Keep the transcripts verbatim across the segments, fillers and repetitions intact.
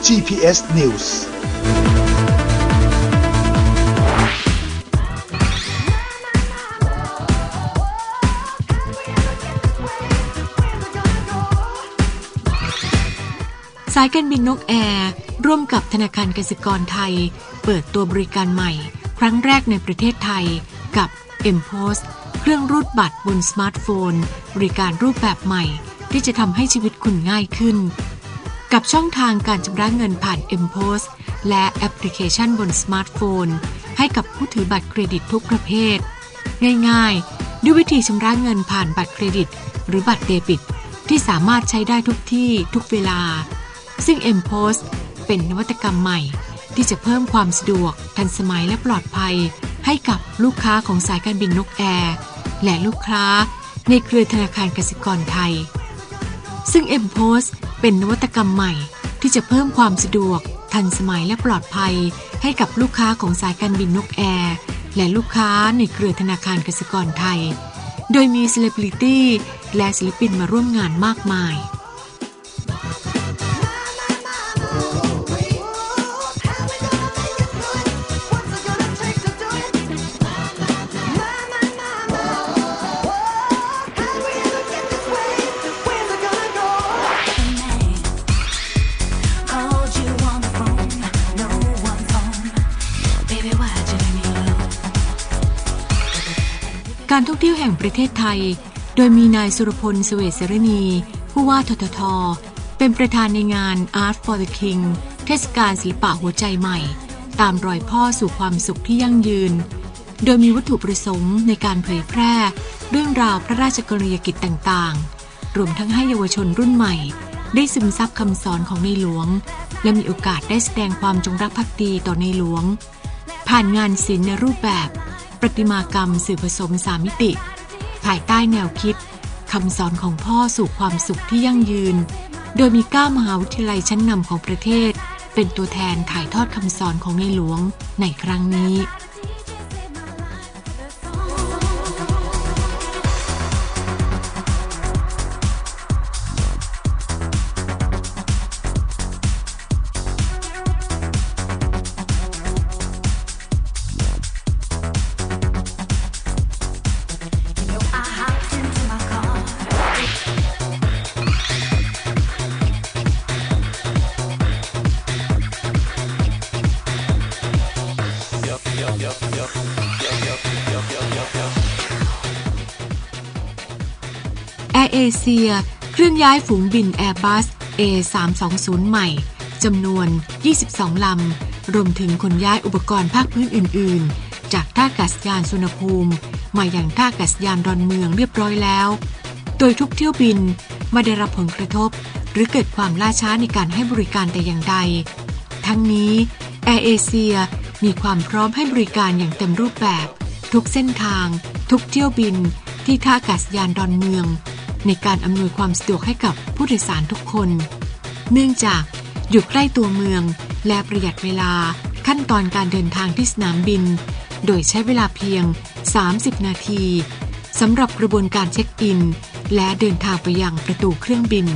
จี พี เอส News สายการบินนกแอร์ร่วมกับธนาคารกสิกรไทยเปิดตัวบริการใหม่ครั้งแรกในประเทศไทยกับ เอ็ม โพส เครื่องรูดบัตรบนสมาร์ทโฟนบริการรูปแบบใหม่ที่จะทำให้ชีวิตคุณง่ายขึ้นกับช่องทางการชำระเงินผ่าน เอ็ม โพส และแอปพลิเคชันบนสมาร์ทโฟนให้กับผู้ถือบัตรเครดิตทุกประเภทง่ายๆด้วยวิธีชำระเงินผ่านบัตรเครดิตหรือบัตรเดบิตที่สามารถใช้ได้ทุกที่ทุกเวลาซึ่ง เอ็ม โพส เป็นนวัตกรรมใหม่ที่จะเพิ่มความสะดวกทันสมัยและปลอดภัยให้กับลูกค้าของสายการบินนกแอร์และลูกค้าในเครือธนาคารกสิกรไทยซึ่ง เอ็ม โพส เป็นนวัตกรรมใหม่ที่จะเพิ่มความสะดวกทันสมัยและปลอดภัยให้กับลูกค้าของสายการบินนกแอร์และลูกค้าในเครือธนาคารกสิกรไทยโดยมีเซเลบริตี้และศิลปินมาร่วมงานมากมายการท่องเที่ยวแห่งประเทศไทยโดยมีนายสุรพล เสวตสรณีผู้ว่าททท.เป็นประธานในงาน Art for the King เทศกาลศิลปะหัวใจใหม่ตามรอยพ่อสู่ความสุขที่ยั่งยืนโดยมีวัตถุประสงค์ในการเผยแพร่เรื่องราวพระราชกรณียกิจต่างๆรวมทั้งให้เยาวชนรุ่นใหม่ได้ซึมซับคำสอนของในหลวงและมีโอกาสได้แสดงความจงรักภักดีต่อในหลวงผ่านงานศิลป์ในรูปแบบประติมากรรมสื่อผสมสามมิติภายใต้แนวคิดคำสอนของพ่อสู่ความสุขที่ยั่งยืนโดยมีเก้ามหาวิทยาลัยชั้นนำของประเทศเป็นตัวแทนถ่ายทอดคำสอนของในหลวงในครั้งนี้แอร์เอเชียเคลื่อนย้ายฝูงบิน Airbus เอ สามสองศูนย์ ใหม่จำนวนยี่สิบสองลำรวมถึงขนย้ายอุปกรณ์ภาคพื้นอื่นๆจากท่าอากาศยานสุวรรณภูมิมายังท่าอากาศยานดอนเมืองเรียบร้อยแล้วโดยทุกเที่ยวบินไม่ได้รับผลกระทบหรือเกิดความล่าช้าในการให้บริการแต่อย่างใดทั้งนี้แอร์เอเชียมีความพร้อมให้บริการอย่างเต็มรูปแบบทุกเส้นทางทุกเที่ยวบินที่ท่าอากาศยานดอนเมืองในการอำนวยความสะดวกให้กับผู้โดยสารทุกคนเนื่องจากอยู่ใกล้ตัวเมืองและประหยัดเวลาขั้นตอนการเดินทางที่สนามบินโดยใช้เวลาเพียงสามสิบนาทีสำหรับกระบวนการเช็คอินและเดินทางไปยังประตูเครื่องบิน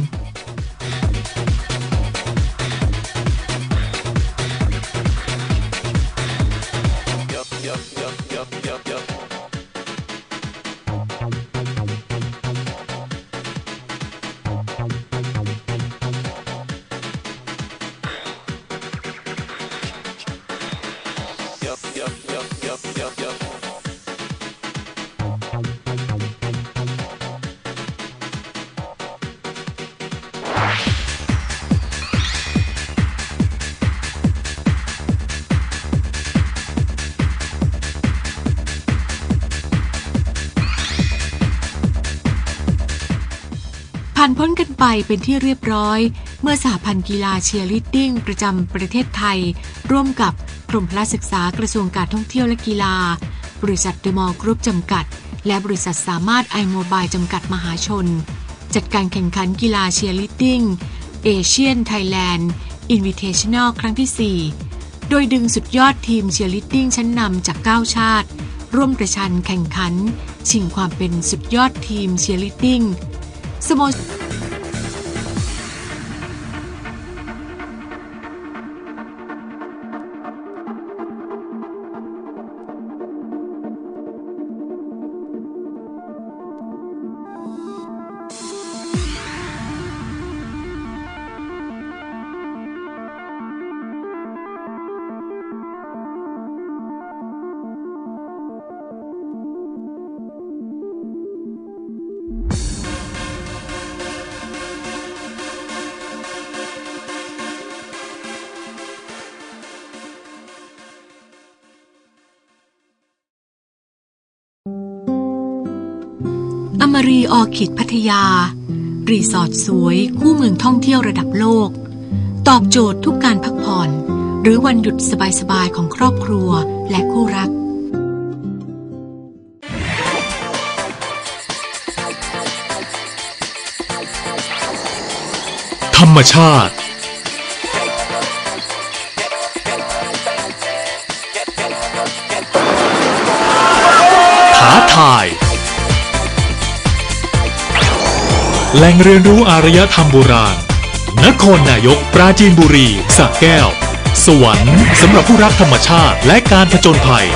ผ่านพ้นกันไปเป็นที่เรียบร้อยเมื่อสหพันธ์กีฬาเชียร์ลีดดิ้งประจำประเทศไทยร่วมกับกรมพละศึกษากระทรวงการท่องเที่ยวและกีฬาบริษัทเดอะมอลล์กรุ๊ปจำกัดและบริษัทสามารถไอโมบายจำกัดมหาชนจัดการแข่งขันกีฬาเชียร์ลีดดิ้งเอเชียนไทยแลนด์อินวิเทชันแนลครั้งที่สี่โดยดึงสุดยอดทีมเชียร์ลีดดิ้งชั้นนำจากเก้าชาติร่วมประชันแข่งขันชิงความเป็นสุดยอดทีมเชียร์ลีดดิ้งสโมสรอมรีออคิดพัทยารีสอร์ทสวยคู่เมืองท่องเที่ยวระดับโลกตอบโจทย์ทุกการพักผ่อนหรือวันหยุดสบายๆของครอบครัวและคู่รักธรรมชาติท้าทายแหล่งเรียนรู้อารยธรรมโบราณนครนายกปราจีนบุรีสระแก้วสวรรค์สำหรับผู้รักธรรมชาติและการผจญภัย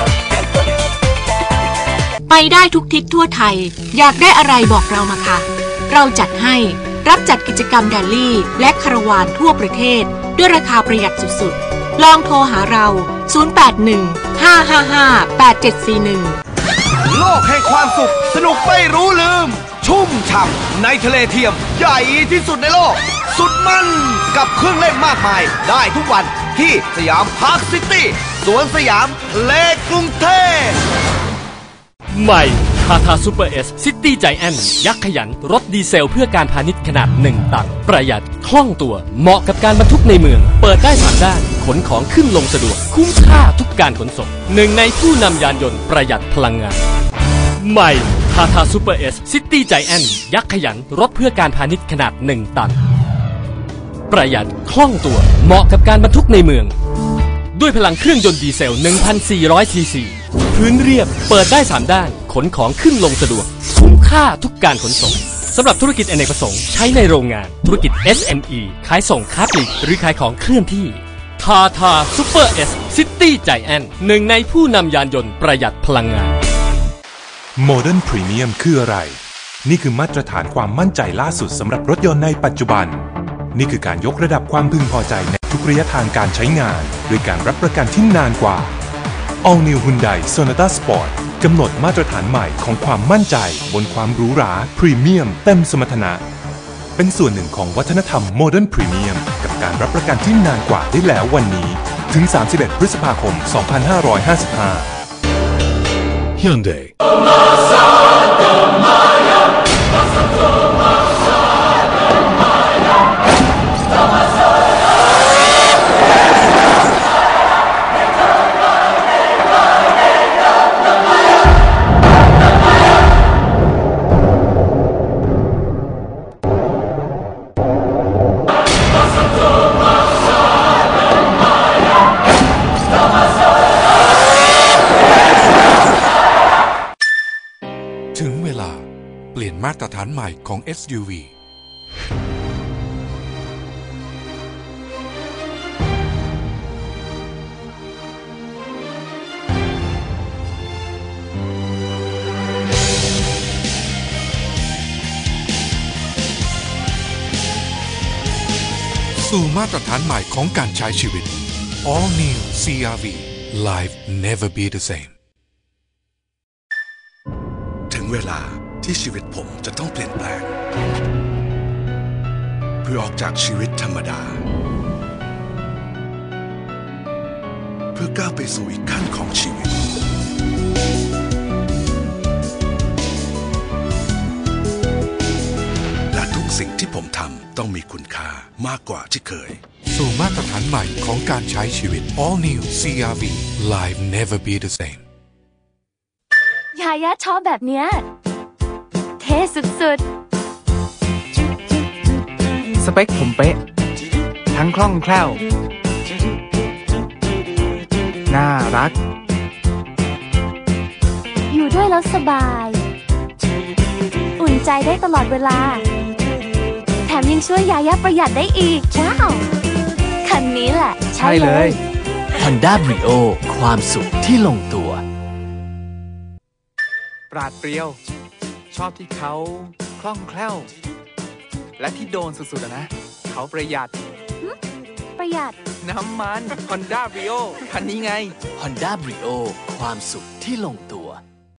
ไปได้ทุกทิศทั่วไทยอยากได้อะไรบอกเรามาค่ะเราจัดให้รับจัดกิจกรรมแรลลี่และคาราวานทั่วประเทศด้วยราคาประหยัดสุดๆลองโทรหาเราศูนย์ แปด หนึ่ง ห้า ห้า ห้า แปด เจ็ด สี่ หนึ่งโลกแห่งความสุขสนุกไม่รู้ลืมชุ่มฉ่ำในทะเลเทียมใหญ่ที่สุดในโลกสุดมันกับเครื่องเล่นมากมายได้ทุกวันที่สยามพาร์คซิตี้สวนสยามทะเลกรุงเทพใหม่ทาทาซูเปอร์เอสซิตี้ไจแอนท์ยักษ์ขยันรถดีเซลเพื่อการพาณิชย์ขนาดหนึ่งตันประหยัดคล่องตัวเหมาะกับการบรรทุกในเมืองเปิดได้สามด้านขนของขึ้นลงสะดวกคุ้มค่าทุกการขนส่งหนึ่งในผู้นำยานยนต์ประหยัดพลังงานใหม่ทาทาซูเปอร์เอสซิตี้ไจแอนท์ยักษ์ขยันรถเพื่อการพาณิชย์ขนาดหนึ่งตันประหยัดคล่องตัวเหมาะกับการบรรทุกในเมืองด้วยพลังเครื่องยนต์ดีเซล หนึ่งพันสี่ร้อย ซี ซี พื้นเรียบเปิดได้สามด้านขนของขึ้นลงสะดวกคุ้มค่าทุกการขนส่งสำหรับธุรกิจอเนกประสงค์ใช้ในโรงงานธุรกิจ เอส เอ็ม อี ขายส่งค้าปลีกหรือขายของเคลื่อนที่ทาทาซูเปอร์เอสซิตี้ไจแอนท์หนึ่งในผู้นำยานยนต์ประหยัดพลังงานโมเดิร์นพรีเมียมคืออะไรนี่คือมาตรฐานความมั่นใจล่าสุดสำหรับรถยนต์ในปัจจุบันนี่คือการยกระดับความพึงพอใจในทุกระยะทางการใช้งานด้วยการรับประกันที่นานกว่า All New Hyundai Sonata Sport กำหนดมาตรฐานใหม่ของความมั่นใจบนความหรูหราพรีเมียมเต็มสมรรถนะเป็นส่วนหนึ่งของวัฒนธรรมโมเดิร์นพรีเมียมกับการรับประกันที่นานกว่าได้แล้ววันนี้ถึงสามสิบเอ็ดพฤษภาคมสองพันห้าร้อยห้าสิบห้า Hyundaiถึงเวลาเปลี่ยนมาตรฐานใหม่ของ เอส ยู วี สู่มาตรฐานใหม่ของการใช้ชีวิต All New ซี อาร์ วี Life Never Be the Sameถึงเวลาที่ชีวิตผมจะต้องเปลี่ยนแปลงเพื่อออกจากชีวิตธรรมดาเพื่อก้าวไปสู่อีกขั้นของชีวิตและทุกสิ่งที่ผมทำต้องมีคุณค่ามากกว่าที่เคยสู่มาตรฐานใหม่ของการใช้ชีวิต All New ซี อาร์ วี Life Never Be the Same ยายาชอบแบบเนี้ยเท่สุดๆสเปคผมเป๊ะทั้งคล่องแคล่วน่ารักอยู่ด้วยแล้วสบายอุ่นใจได้ตลอดเวลาแถมยังช่วยยายาประหยัดได้อีกว้าวคันนี้แหละใช่เลย Honda Brio ความสุขที่ลงตัวปราดเปรียวชอบที่เขาคล่องแคล่วและที่โดนสุดๆนะเขาประหยัดประหยัดน้ำมัน Honda Brio คันนี้ไง Honda Brio ความสุขที่ลงตัว